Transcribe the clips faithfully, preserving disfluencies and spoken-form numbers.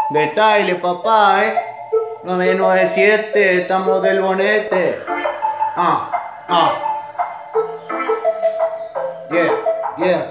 Detalle, papá, eh. nueve nueve siete, estamos del bonete. Ah, ah. Yeah, yeah.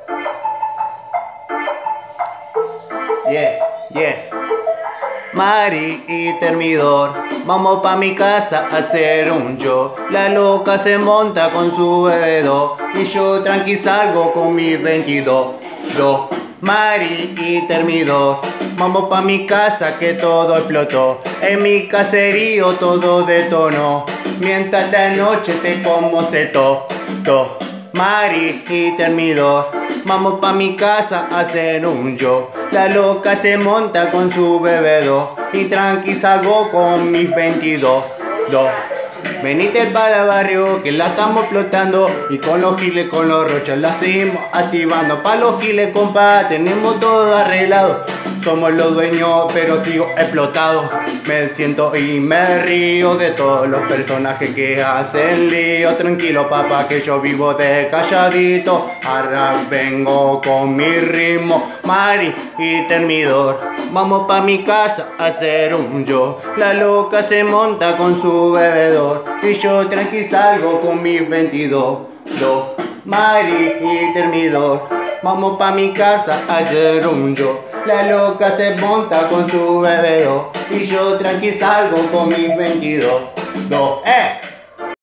Yeah, yeah. Mari y Termidor, vamos pa' mi casa a hacer un show. La loca se monta con su bebedor y yo tranqui salgo con mis veintidós. Dos. Mari y Termidor, vamos pa' mi casa que todo explotó. En mi caserío todo detonó, mientras la noche te como se to, to. Mari y Termidor, vamos pa' mi casa a hacer un show. La loca se monta con su bebedor y tranqui salgo con mis veintidós. Dos. Venite para el barrio que la estamos explotando y con los giles, con los rochas la seguimos activando. Pa' los giles, compa, tenemos todo arreglado. Somos los dueños, pero sigo explotado. Me siento y me río de todos los personajes que hacen lío. Tranquilo, papá, que yo vivo de calladito. Ahora vengo con mi ritmo. Mari y Termidor, vamos pa' mi casa a hacer un yo. La loca se monta con su bebedor y yo tranqui salgo con mis veintidós. Dos. Mari y Termidor, vamos pa' mi casa a hacer un yo. La loca se monta con su bebedor y yo tranqui salgo con mis veintidós. Dos. ¡Eh!